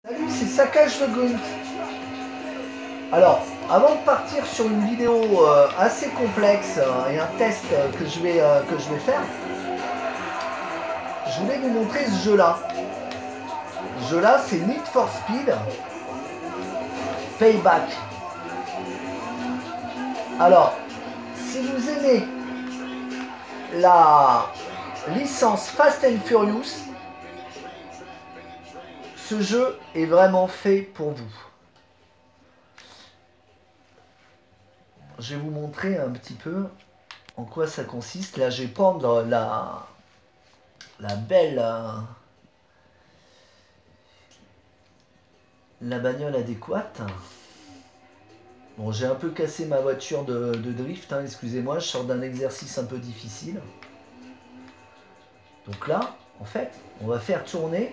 Salut, c'est Saccage de Grunt. Alors, avant de partir sur une vidéo assez complexe et un test que je vais faire, je voulais vous montrer ce jeu-là. Ce jeu-là, c'est Need for Speed Payback. Alors, si vous aimez la licence Fast and Furious, ce jeu est vraiment fait pour vous. Je vais vous montrer un petit peu en quoi ça consiste. Là, je vais prendre la belle... la bagnole adéquate. Bon, j'ai un peu cassé ma voiture de drift, hein, excusez-moi, je sors d'un exercice un peu difficile. Donc là, en fait, on va faire tourner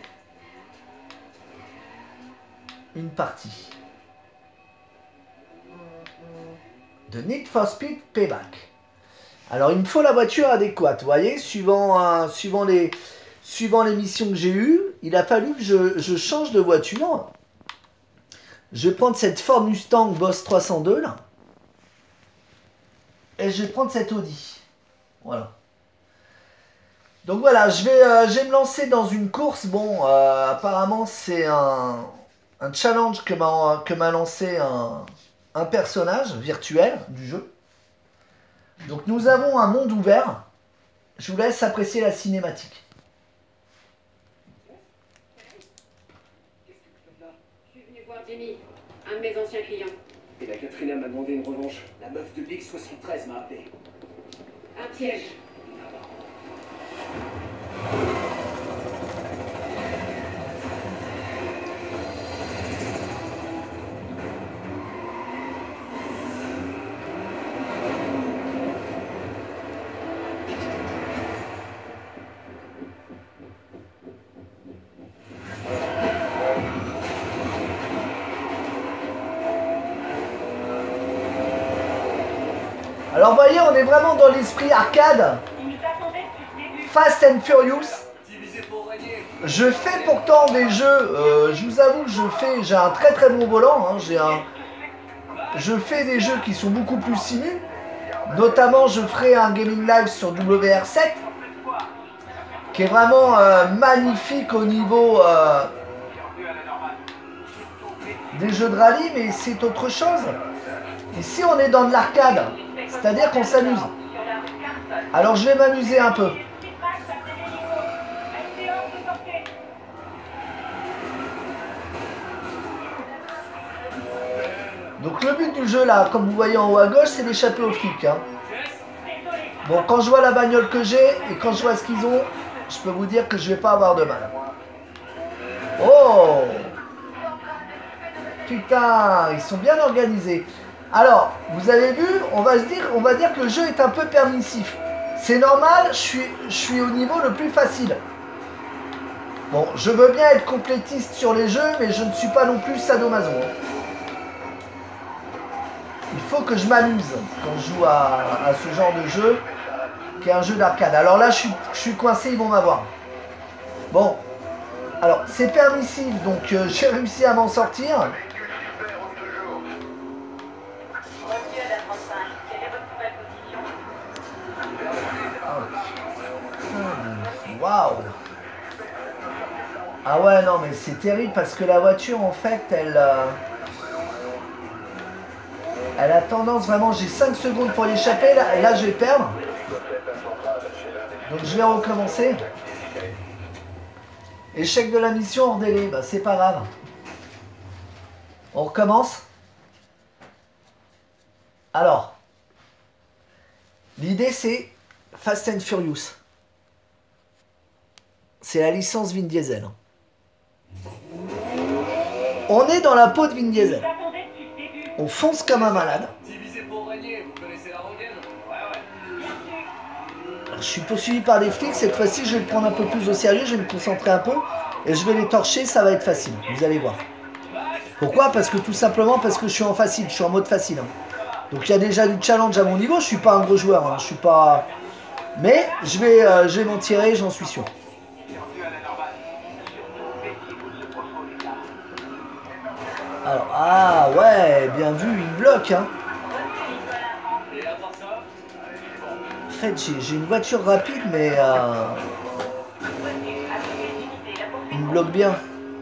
une partie de Need for Speed Payback. Alors, il me faut la voiture adéquate, vous voyez, suivant les missions que j'ai eues, il a fallu que je change de voiture. Je vais prendre cette Ford Mustang Boss 302 là. Et je vais prendre cette Audi. Voilà. Donc voilà, je vais me lancer dans une course. Bon, apparemment c'est un challenge que m'a lancé un personnage virtuel du jeu. Donc nous avons un monde ouvert. Je vous laisse apprécier la cinématique. Je suis venu voir Jimmy, un de mes anciens clients. Et la Katrina m'a demandé une revanche. La meuf de Big 73 m'a appelé. Un piège. Alors vous voyez, on est vraiment dans l'esprit arcade. Fast and Furious. Je fais pourtant des jeux, je vous avoue que j'ai un très très bon volant. Hein, je fais des jeux qui sont beaucoup plus simus. Notamment, je ferai un gaming live sur WR7 qui est vraiment magnifique au niveau des jeux de rallye, mais c'est autre chose. Ici, on est dans de l'arcade, c'est-à-dire qu'on s'amuse. Alors, je vais m'amuser un peu. Donc, le but du jeu, là, comme vous voyez en haut à gauche, c'est d'échapper aux flics. Hein. Bon, quand je vois la bagnole que j'ai et quand je vois ce qu'ils ont, je peux vous dire que je vais pas avoir de mal. Oh! Putain, ils sont bien organisés. Alors, vous avez vu, on va dire que le jeu est un peu permissif. C'est normal, je suis au niveau le plus facile. Bon, je veux bien être complétiste sur les jeux, mais je ne suis pas non plus sadomaso. Il faut que je m'amuse quand je joue à ce genre de jeu, qui est un jeu d'arcade. Alors là, je suis coincé, ils vont m'avoir. Bon, alors c'est permissif, donc j'ai réussi à m'en sortir. Waouh! Ah ouais, non, mais c'est terrible parce que la voiture, en fait, elle a tendance vraiment, j'ai 5 secondes pour l'échapper, là je vais perdre. Donc je vais recommencer. Échec de la mission hors délai, bah c'est pas grave. On recommence. Alors, l'idée c'est Fast and Furious. C'est la licence Vin Diesel. On est dans la peau de Vin Diesel. On fonce comme un malade. Alors, je suis poursuivi par des flics. Cette fois-ci, je vais le prendre un peu plus au sérieux. Je vais me concentrer un peu. Et je vais les torcher. Ça va être facile. Vous allez voir. Pourquoi? Parce que tout simplement parce que je suis en facile. Je suis en mode facile. Hein. Donc il y a déjà du challenge à mon niveau. Je suis pas un gros joueur. Hein. Je suis pas... Mais je vais m'en tirer. J'en suis sûr. Alors, ah ouais, bien vu, il bloque, hein. En fait, j'ai une voiture rapide, mais il me bloque bien.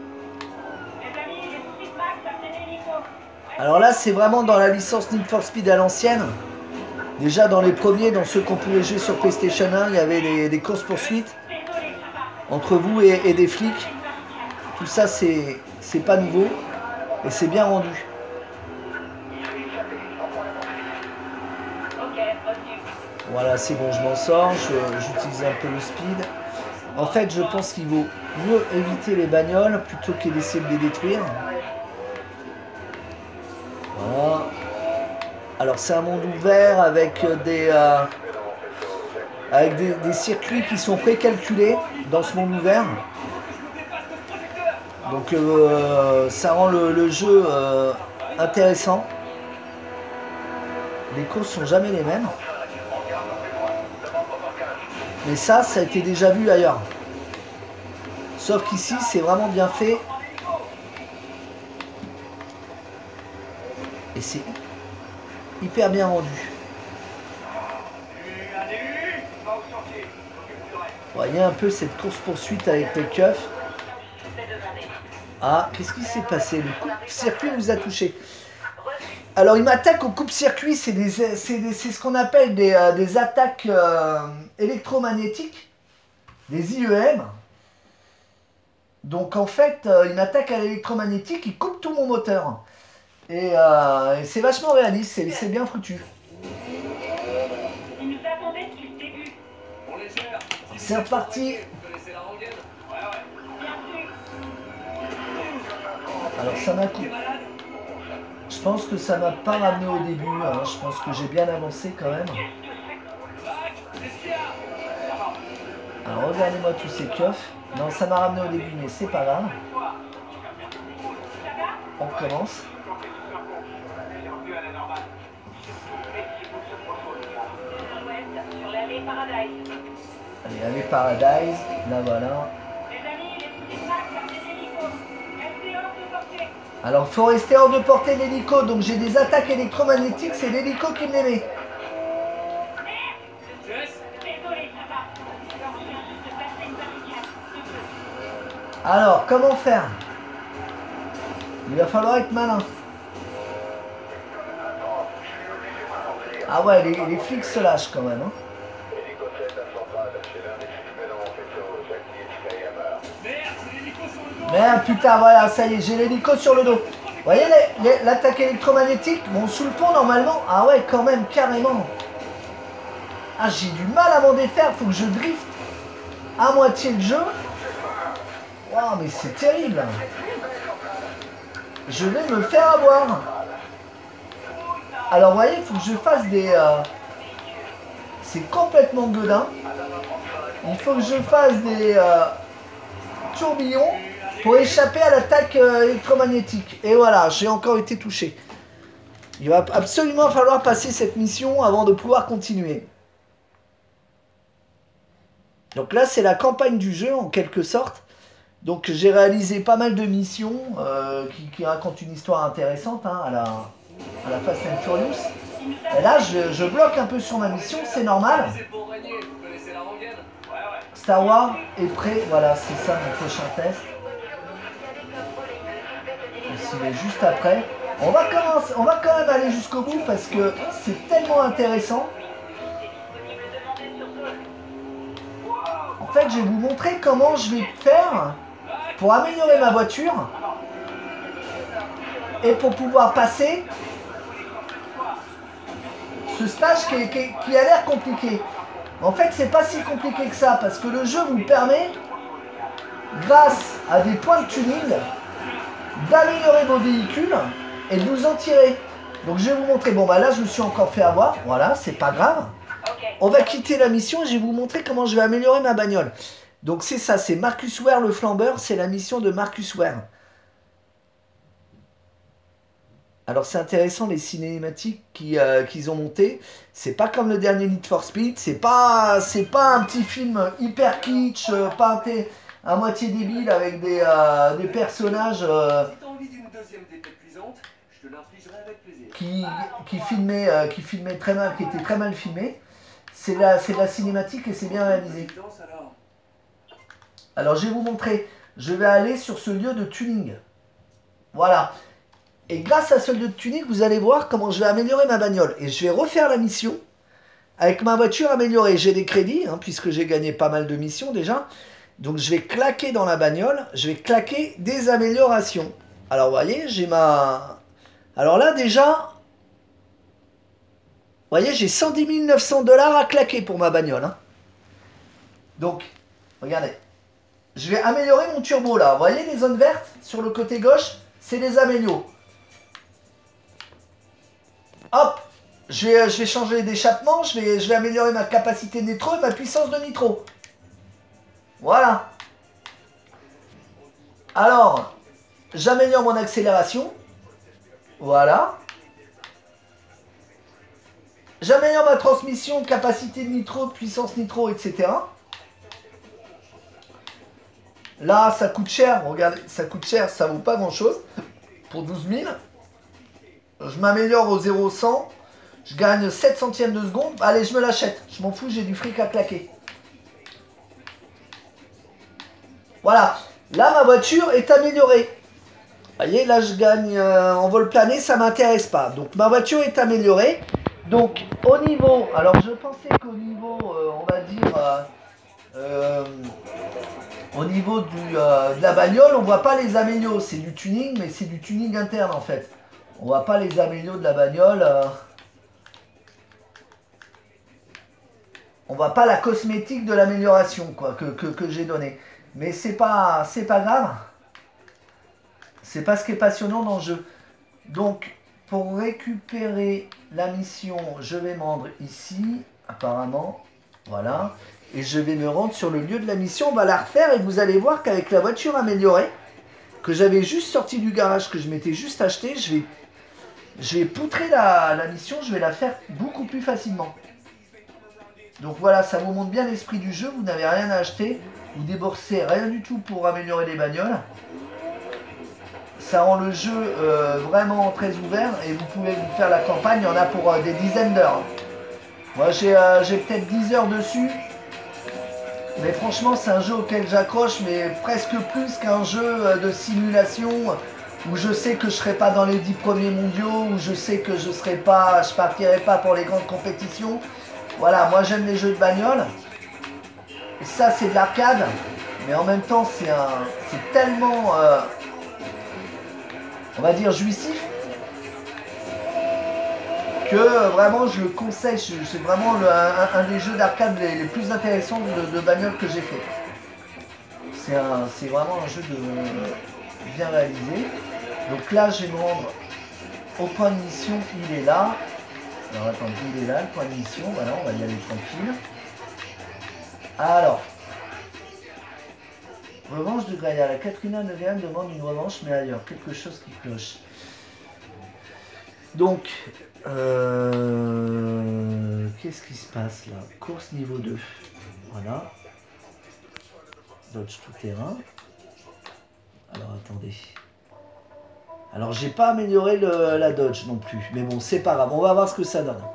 Alors là, c'est vraiment dans la licence Need for Speed à l'ancienne. Déjà, dans les premiers, dans ceux qu'on pouvait jouer sur PlayStation 1, il y avait des courses-poursuites entre vous et des flics. Tout ça, c'est pas nouveau et c'est bien rendu. Voilà, c'est bon, je m'en sors, j'utilise un peu le speed. En fait, je pense qu'il vaut mieux éviter les bagnoles plutôt que d'essayer de les détruire. Voilà. Alors, c'est un monde ouvert avec des circuits qui sont précalculés dans ce monde ouvert. Donc, ça rend le jeu intéressant. Les courses sont jamais les mêmes. Mais ça a été déjà vu ailleurs. Sauf qu'ici, c'est vraiment bien fait. Et c'est hyper bien rendu. Vous voyez un peu cette course-poursuite avec le keuf. Ah, qu'est-ce qui s'est passé? Le coupe-circuit vous a touché. Alors, il m'attaque au coupe-circuit, c'est ce qu'on appelle des attaques électromagnétiques, des IEM. Donc, en fait, il m'attaque à l'électromagnétique, il coupe tout mon moteur. Et c'est vachement réaliste, c'est bien foutu. C'est reparti. Alors, ça m'a coupé. Je pense que ça m'a pas ramené au début, hein. Je pense que j'ai bien avancé quand même. Alors regardez-moi tous ces keufs. Non, ça m'a ramené au début, mais c'est pas grave. On recommence. Allez, allez Paradise, là voilà. Alors, faut rester hors de portée de l'hélico, donc j'ai des attaques électromagnétiques, c'est l'hélico qui me les met. Alors, comment faire? Il va falloir être malin. Ah ouais, les flics se lâchent quand même, hein. Merde, putain, voilà, ça y est, j'ai l'hélico sur le dos. Vous voyez l'attaque électromagnétique? Bon, sous le pont, normalement. Ah ouais, quand même, carrément. Ah, j'ai du mal à m'en défaire. Faut que je drift à moitié le jeu. Waouh, mais c'est terrible. Je vais me faire avoir. Alors, vous voyez, il faut que je fasse des... C'est complètement gueudin. Il faut que je fasse des tourbillons pour échapper à l'attaque électromagnétique. Et voilà, j'ai encore été touché. Il va absolument falloir passer cette mission avant de pouvoir continuer. Donc là, c'est la campagne du jeu, en quelque sorte. Donc j'ai réalisé pas mal de missions qui racontent une histoire intéressante, hein, à la Fast and Furious. Et là, je bloque un peu sur ma mission, c'est normal. Star Wars est prêt, voilà, c'est ça mon prochain test. Il est juste après. On va quand même aller jusqu'au bout parce que c'est tellement intéressant. En fait, je vais vous montrer comment je vais faire pour améliorer ma voiture et pour pouvoir passer ce stage qui a l'air compliqué. En fait, c'est pas si compliqué que ça parce que le jeu vous permet, grâce à des points de tuning, d'améliorer vos véhicules et de vous en tirer. Donc je vais vous montrer. Bon bah là je me suis encore fait avoir. Voilà, c'est pas grave. On va quitter la mission et je vais vous montrer comment je vais améliorer ma bagnole. Donc c'est ça, c'est Marcus Ware le flambeur, c'est la mission de Marcus Ware. Alors c'est intéressant les cinématiques qu'ils ont montées. C'est pas comme le dernier Need for Speed. C'est pas un petit film hyper kitsch, peinté à moitié débile avec des personnages plaisante, je te l'infligerai avec plaisir. qui filmait très mal, qui était très mal filmé. C'est de la cinématique et c'est bien réalisé. Alors je vais vous montrer. Je vais aller sur ce lieu de tuning. Voilà. Et grâce à ce lieu de tuning, vous allez voir comment je vais améliorer ma bagnole. Et je vais refaire la mission avec ma voiture améliorée. J'ai des crédits, hein, puisque j'ai gagné pas mal de missions déjà. Donc je vais claquer dans la bagnole, je vais claquer des améliorations. Alors vous voyez, j'ai ma... Alors là déjà, vous voyez, j'ai 110 900 $ à claquer pour ma bagnole. Hein. Donc, regardez. Je vais améliorer mon turbo là. Vous voyez les zones vertes sur le côté gauche? C'est les amélios. Hop, je vais changer d'échappement, je vais améliorer ma capacité de nitro et ma puissance de nitro. Voilà. Alors, j'améliore mon accélération. Voilà. J'améliore ma transmission, capacité de nitro, puissance nitro, etc. Là, ça coûte cher. Regardez, ça coûte cher, ça vaut pas grand-chose. Pour 12 000. Je m'améliore au 0-100. Je gagne 7 centièmes de seconde. Allez, je me l'achète. Je m'en fous, j'ai du fric à claquer. Voilà. Là, ma voiture est améliorée. Vous voyez, là, je gagne en vol plané, ça m'intéresse pas. Donc, ma voiture est améliorée. Donc, au niveau... Alors, je pensais qu'au niveau, on va dire... au niveau de la bagnole, on voit pas les amélios. C'est du tuning, mais c'est du tuning interne, en fait. On voit pas les amélios de la bagnole. On voit pas la cosmétique de l'amélioration quoi que j'ai donné. Mais c'est pas grave. C'est pas ce qui est passionnant dans le jeu. Donc, pour récupérer la mission, je vais me rendre ici, apparemment. Voilà. Et je vais me rendre sur le lieu de la mission. On va la refaire et vous allez voir qu'avec la voiture améliorée, que j'avais juste sorti du garage, que je m'étais juste acheté, je vais poutrer la mission, je vais la faire beaucoup plus facilement. Donc voilà, ça vous montre bien l'esprit du jeu, vous n'avez rien à acheter, vous déboursez rien du tout pour améliorer les bagnoles. Ça rend le jeu vraiment très ouvert et vous pouvez vous faire la campagne, il y en a pour des dizaines d'heures. Moi j'ai peut-être 10 heures dessus, mais franchement c'est un jeu auquel j'accroche, mais presque plus qu'un jeu de simulation où je sais que je ne serai pas dans les 10 premiers mondiaux, où je sais que je partirai pas pour les grandes compétitions. Voilà, moi j'aime les jeux de bagnole. Et ça c'est de l'arcade, mais en même temps c'est tellement, on va dire, jouissif, que vraiment je le conseille. C'est vraiment un des jeux d'arcade les plus intéressants de bagnole que j'ai fait. C'est vraiment un jeu bien réalisé. Donc là je vais me rendre au point de mission, il est là. Alors attendez, il est là, le point de mission, voilà, on va y aller tranquille. Alors, revanche de Gaïa, la Katrina Neverne demande une revanche, mais ailleurs, quelque chose qui cloche. Donc, qu'est-ce qui se passe là? Course niveau 2, voilà. Dodge tout terrain. Alors attendez. Alors j'ai pas amélioré la Dodge non plus, mais bon c'est pas grave, on va voir ce que ça donne.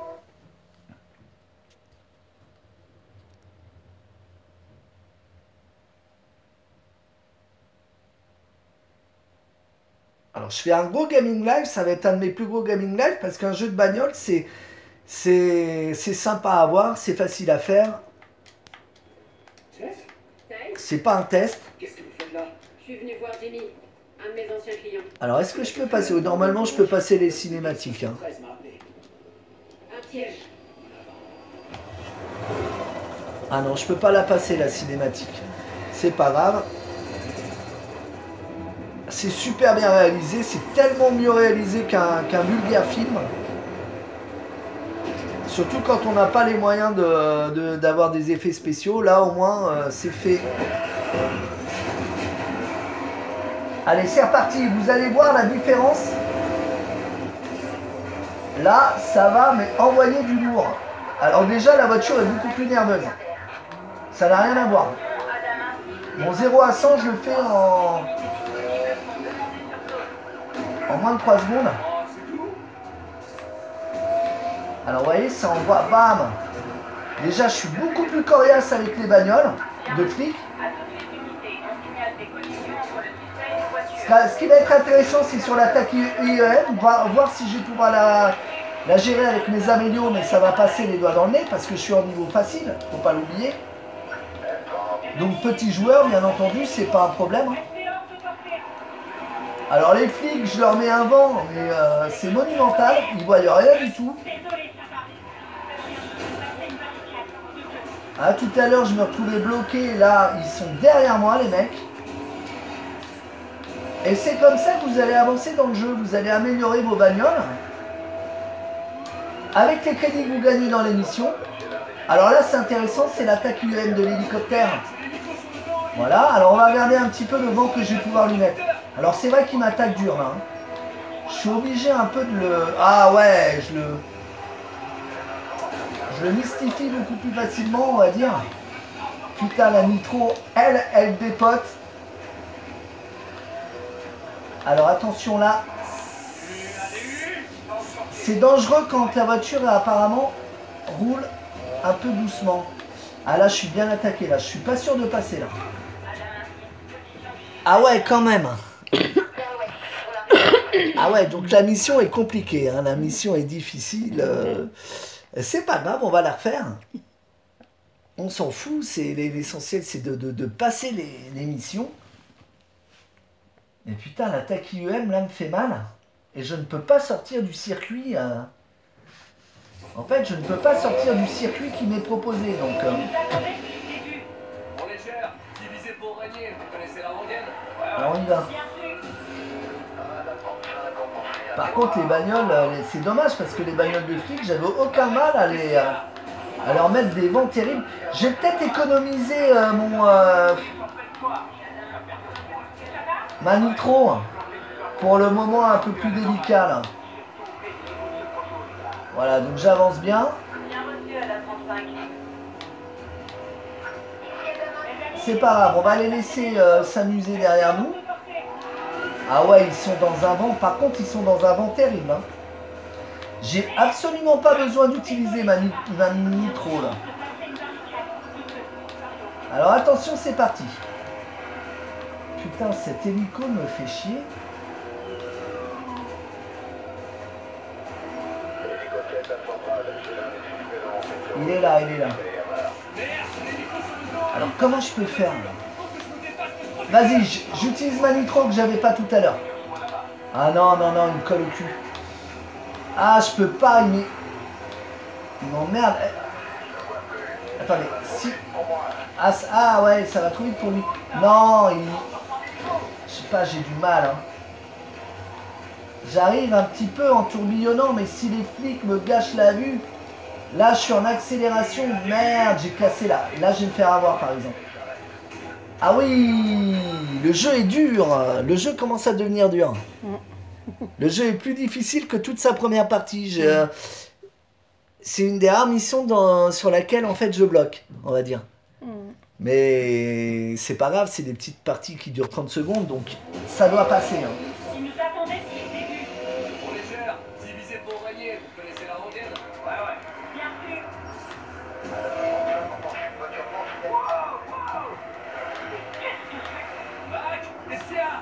Alors je fais un gros gaming live, ça va être un de mes plus gros gaming live parce qu'un jeu de bagnole c'est sympa à voir, c'est facile à faire. C'est pas un test. Qu'est-ce que vous faites là? Je suis venu voir Jimmy, un de mes anciens clients. Alors est-ce que je peux passer? Normalement je peux passer les cinématiques. Hein. Un piège. Ah non, je peux pas la passer la cinématique. C'est pas grave. C'est super bien réalisé, c'est tellement mieux réalisé qu'un vulgaire film. Surtout quand on n'a pas les moyens d'avoir des effets spéciaux. Là au moins c'est fait. Allez, c'est reparti, vous allez voir la différence. Là, ça va, mais envoyer du lourd. Alors déjà, la voiture est beaucoup plus nerveuse. Ça n'a rien à voir. Mon 0 à 100, je le fais en... En moins de 3 secondes. Alors vous voyez, ça envoie, bam. Déjà, je suis beaucoup plus coriace avec les bagnoles de flics. Ce qui va être intéressant, c'est sur l'attaque IEM, voir si je vais pouvoir la gérer avec mes amélios, mais ça va passer les doigts dans le nez parce que je suis en niveau facile, faut pas l'oublier. Donc petit joueur, bien entendu, c'est pas un problème. Alors les flics, je leur mets un vent, mais c'est monumental, ils voient rien du tout. Ah, tout à l'heure, je me retrouvais bloqué, là, ils sont derrière moi, les mecs. Et c'est comme ça que vous allez avancer dans le jeu, vous allez améliorer vos bagnoles. Avec les crédits que vous gagnez dans les missions. Alors là, c'est intéressant, c'est l'attaque UM de l'hélicoptère. Voilà, alors on va regarder un petit peu le vent que je vais pouvoir lui mettre. Alors c'est vrai qu'il m'attaque dur, là. Je suis obligé un peu de le... Ah ouais, je le mystifie beaucoup plus facilement, on va dire. Putain, la nitro, elle dépote. Alors attention là, c'est dangereux quand la voiture apparemment roule un peu doucement. Ah là je suis bien attaqué là, je suis pas sûr de passer là. Ah ouais quand même. Ah ouais, donc la mission est compliquée, hein. La mission est difficile. C'est pas grave, on va la refaire. On s'en fout, l'essentiel c'est de passer les missions. Et putain, l'attaque IEM là me fait mal. Et je ne peux pas sortir du circuit. En fait, je ne peux pas sortir du circuit qui m'est proposé. Donc. Alors on y va. Par contre, les bagnoles, c'est dommage parce que les bagnoles de flics, j'avais aucun mal à leur mettre des vents terribles. J'ai peut-être économisé ma nitro pour le moment un peu plus délicat là. Voilà, donc j'avance bien. C'est pas grave, on va les laisser s'amuser derrière nous. Ah ouais, ils sont dans un vent, par contre ils sont dans un vent terrible, hein. J'ai absolument pas besoin d'utiliser ma nitro là. Alors attention, c'est parti. Putain, cet hélico me fait chier. Il est là, il est là. Alors comment je peux faire là? Vas-y, j'utilise ma nitro que j'avais pas tout à l'heure. Ah non, non, non, il me colle au cul. Ah, je peux pas, il m'emmerde. Attendez, si... Ah ouais, ça va trop vite pour lui. Non, je sais pas, j'ai du mal. Hein. J'arrive un petit peu en tourbillonnant, mais si les flics me gâchent la vue... Là, je suis en accélération. Merde, j'ai cassé là. Là, je vais me faire avoir, par exemple. Ah oui, le jeu est dur. Le jeu commence à devenir dur. Le jeu est plus difficile que toute sa première partie. C'est une des rares missions sur laquelle, en fait, je bloque, on va dire. Mais c'est pas grave, c'est des petites parties qui durent 30 secondes, donc ça doit passer. Hein. Il nous attendait depuis le début. Pour les gère, divisé pour régner, vous connaissez la rengaine? Ouais. Bien sûr. Bac, SCA.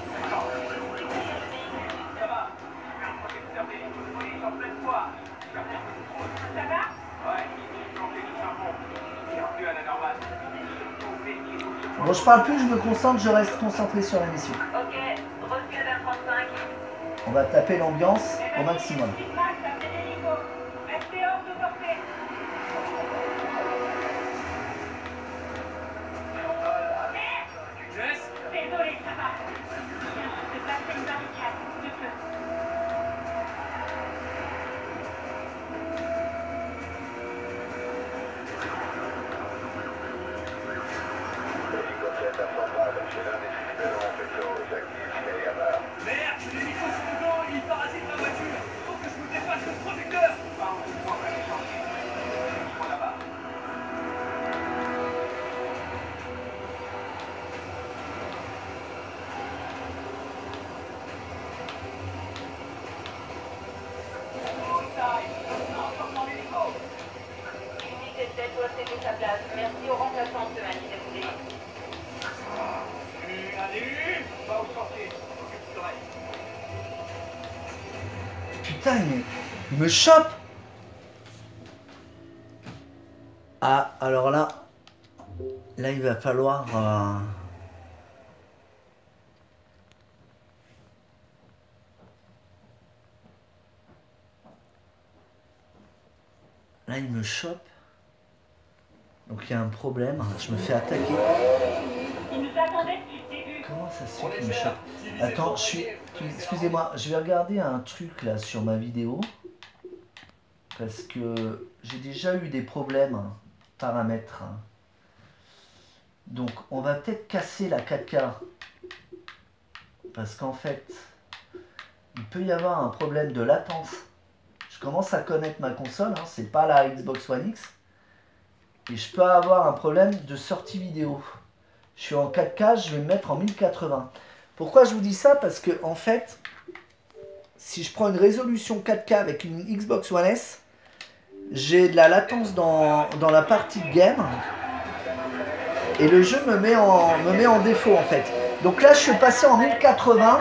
Ça va? Protecteur des lignes de police en pleine voie. Ça va? Ouais. Bienvenue à la normale. Bon, je parle plus, je me concentre, je reste concentré sur la mission. Ok, reçu à 35. On va taper l'ambiance au maximum. Restez hors de portée. Jess? Désolé, ça va. Je viens juste de placer une barricade. Je peux. Merde, j'ai l'hélico sous le dos, il parasite ma voiture. Faut que je me dépasse. putain, il me chope. Ah, alors là, il va falloir... Là, il me chope. Donc, il y a un problème. Je me fais attaquer. Comment ça se fait qu'il me chope? Attends, excusez-moi, je vais regarder un truc là sur ma vidéo. Parce que j'ai déjà eu des problèmes, paramètres. Donc, on va peut-être casser la 4K. Parce qu'en fait, il peut y avoir un problème de latence. Je commence à connaître ma console, hein, c'est pas la Xbox One X. Et je peux avoir un problème de sortie vidéo. Je suis en 4K, je vais me mettre en 1080. Pourquoi je vous dis ça? Parce que en fait, si je prends une résolution 4K avec une Xbox One S, j'ai de la latence dans la partie game. Et le jeu me met en défaut en fait. Donc là, je suis passé en 1080.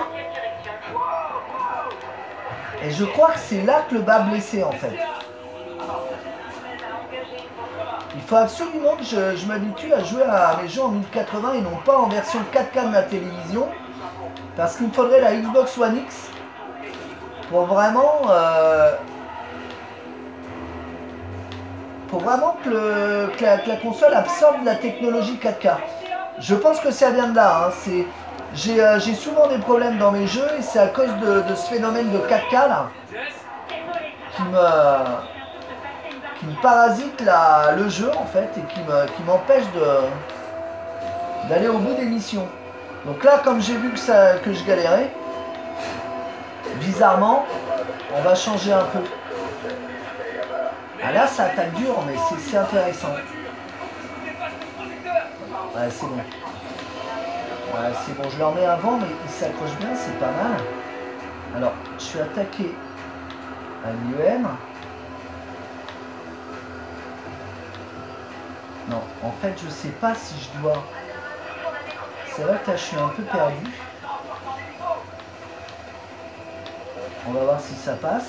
Et je crois que c'est là que le bas blessé en fait. Il faut absolument que je m'habitue à jouer à mes jeux en 1080 et non pas en version 4K de ma télévision. Parce qu'il me faudrait la Xbox One X pour vraiment que la console absorbe la technologie 4K. Je pense que ça vient de là. Hein. J'ai souvent des problèmes dans mes jeux et c'est à cause de ce phénomène de 4K là qui me parasite le jeu en fait et qui m'empêche d'aller au bout des missions. Donc là, comme j'ai vu que je galérais, bizarrement, on va changer un peu. Ah là, ça attaque dur, mais c'est intéressant. Ouais, c'est bon. Ouais, c'est bon, je le remets avant, mais il s'accroche bien, c'est pas mal. Alors, je suis attaqué à l'IEM. Non, en fait, je sais pas si je dois... C'est vrai que là, je suis un peu perdu. On va voir si ça passe.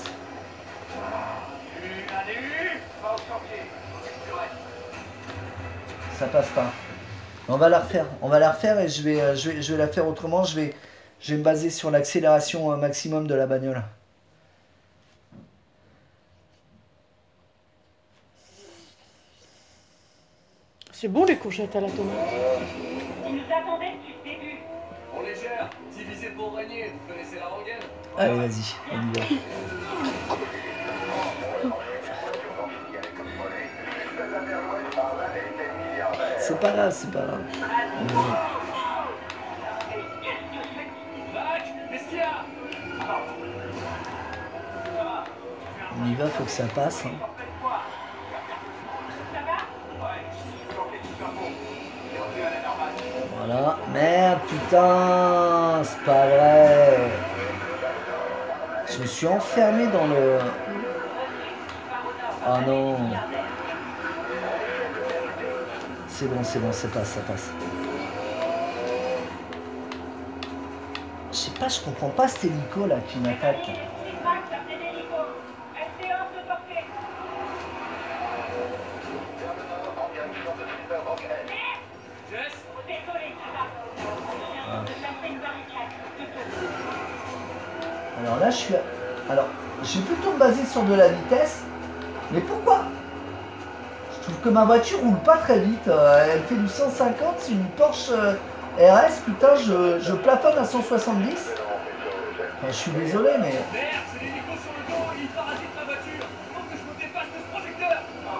Ça passe pas. On va la refaire et je vais la faire autrement. Je vais me baser sur l'accélération maximum de la bagnole. C'est bon les courgettes à la tomate. Il nous attendait depuis le début. On les gère, divisé pour régner, vous connaissez la rengaine? Allez, vas-y, on y va. C'est pas grave, c'est pas grave. On y va, faut que ça passe. Hein. Voilà. Merde, putain, c'est pas vrai. Je me suis enfermé dans le... Ah non. C'est bon, ça passe. Je sais pas, je comprends pas cet hélico là qui m'attaque. Alors là, je suis... Alors, j'ai plutôt me baser sur de la vitesse. Mais pourquoi? Je trouve que ma voiture roule pas très vite. Elle fait du 150, c'est une Porsche RS. Putain, je plafonne à 170. Enfin, je suis désolé, mais... Merde, c'est l'hélico sur le dos, il parasite ma voiture. Faut que je me dépasse de ce projecteur.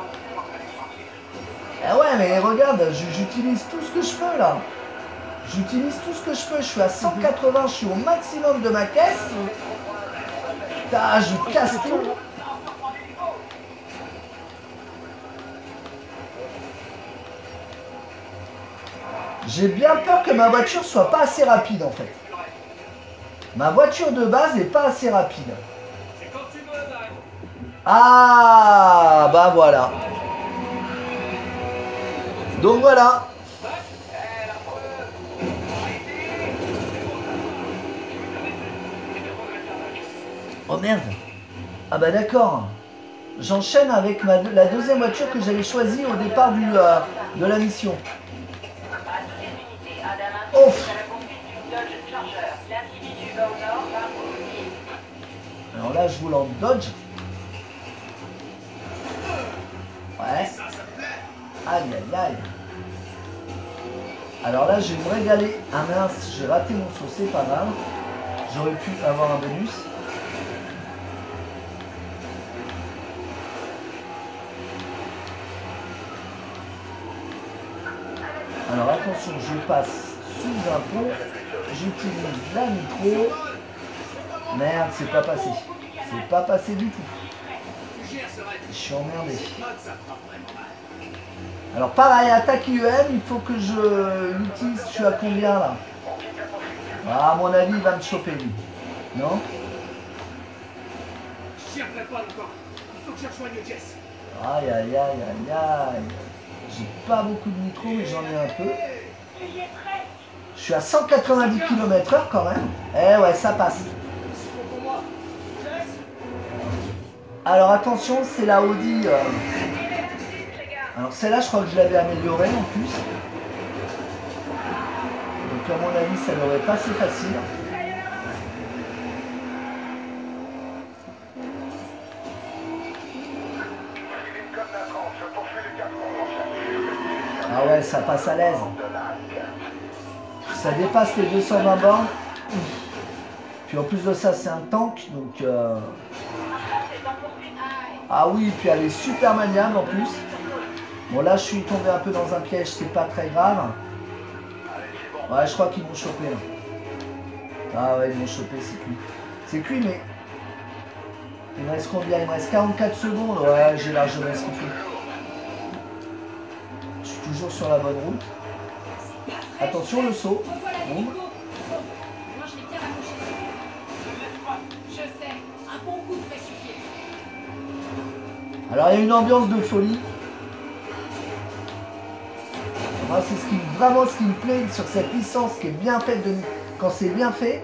Ah ouais, mais regarde, j'utilise tout ce que je peux là. J'utilise tout ce que je peux. Je suis à 180, je suis au maximum de ma caisse. Putain, je casse tout. J'ai bien peur que ma voiture soit pas assez rapide en fait. Ma voiture de base n'est pas assez rapide. Ah, bah voilà. Donc voilà. Oh merde. Ah bah d'accord. J'enchaîne avec la deuxième voiture que j'avais choisie au départ de la mission. Ouf. Alors là, je roule en Dodge. Ouais. Aïe, aïe, aïe. Alors là, je vais me régaler. Ah mince, j'ai raté mon saut, c'est pas grave. J'aurais pu avoir un bonus. Alors attention, je passe sous un pont. J'utilise la nitro. Merde, c'est pas passé. C'est pas passé du tout. Je suis emmerdé. Alors pareil, attaque IEM, il faut que je l'utilise. Je suis à combien là? Ah, à mon avis, il va me choper lui. Non? Je tiendrai pas longtemps. Il faut que je rejoigne Jess. Aïe, aïe, aïe, aïe, aïe. J'ai pas beaucoup de nitro, mais j'en ai un peu. Je suis à 190 km/h quand même. Eh ouais, ça passe. Alors attention, c'est la Audi. Alors celle-là, je crois que je l'avais améliorée en plus. Donc à mon avis, ça n'aurait pas si facile. Ah ouais, ça passe à l'aise. Ça dépasse les 220 bornes. Puis en plus de ça, c'est un tank, donc... Ah oui, puis elle est super maniable en plus. Bon là, je suis tombé un peu dans un piège, c'est pas très grave. Ouais, je crois qu'ils m'ont chopé là. Ah ouais, ils m'ont chopé, c'est cuit. C'est cuit, mais... Il me reste combien? Il me reste 44 secondes. Ouais, j'ai largement ce qu'il faut. Je suis toujours sur la bonne route. Attention, le saut. Boum. Alors, il y a une ambiance de folie. Moi, c'est vraiment ce qui me plaît sur cette licence qui est bien faite quand c'est bien fait.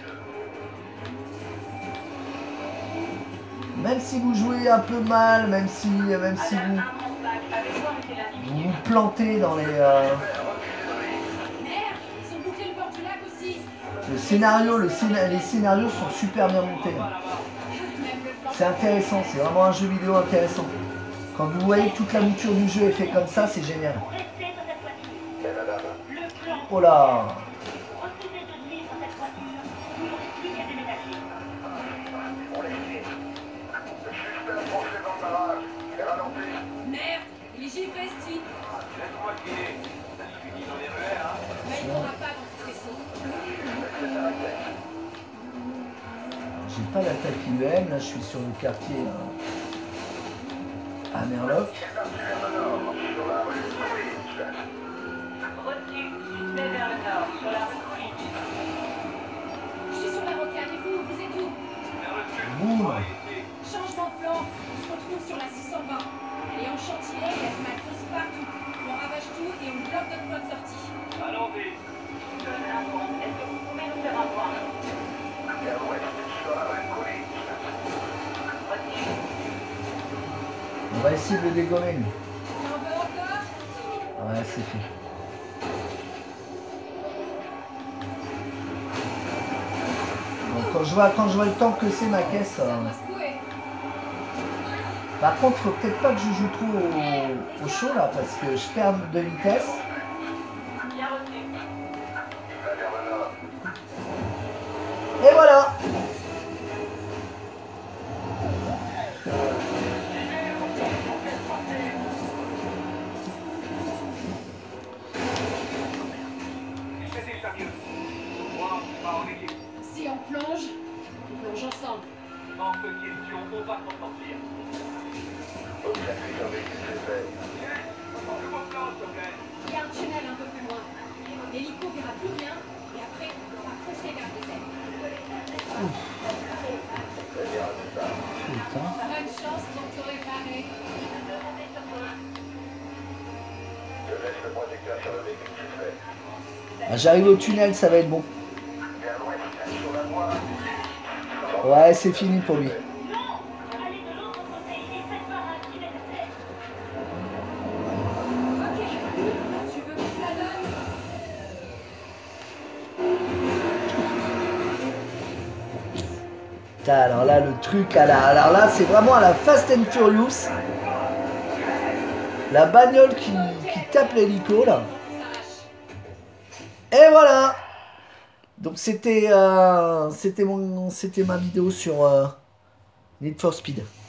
Même si vous jouez un peu mal, même si vous vous plantez dans les... Le scénario, les scénarios sont super bien montés. C'est intéressant, c'est vraiment un jeu vidéo intéressant. Quand vous voyez toute la mouture du jeu est faite comme ça, c'est génial. Oh là! Merde, il est givré, Steve. Laisse-moi filer. Ça se finit dans les ruelles, hein. Mais il n'aura pas dans ce vaisseau. J'ai pas l'attaque IEM, là je suis sur le quartier à Merloc. Reçu, suspect vers le nord, sur la rue Coolidge. Je suis sur la rocade et vous êtes où? Vers le sud. Boum! Changement de plan, on se retrouve sur la 620. Elle est en chantier, il y a du matos partout. On ravage tout et on bloque notre point de sortie. Allons-y. Est-ce que vous pouvez nous faire un point? Reçu. On va essayer de le dégommer lui. T'en veux encore? Ouais, c'est fait. Donc quand je vois le temps que c'est ma caisse... On va secouer. Par contre, faut peut-être pas que je joue trop au chaud là, parce que je perds de vitesse. Bien reçu. Et voilà! C'est déjà mieux. Moi, c'est pas en équipe. Si on plonge ensemble. Manque de questions, on va s'en sortir. Je vous plante, s'il vous plaît. Il y a un tunnel un peu plus loin. L'hélico verra plus rien et après on va foncer vers les ailes. Putain. Bonne chance pour te réparer. Ah, j'arrive au tunnel, ça va être bon. Ouais, c'est fini pour lui. Putain, alors là, le truc à la... Alors là, c'est vraiment à la Fast and Furious. La bagnole qui tape l'hélico, là. Et voilà. Donc c'était ma vidéo sur Need for Speed.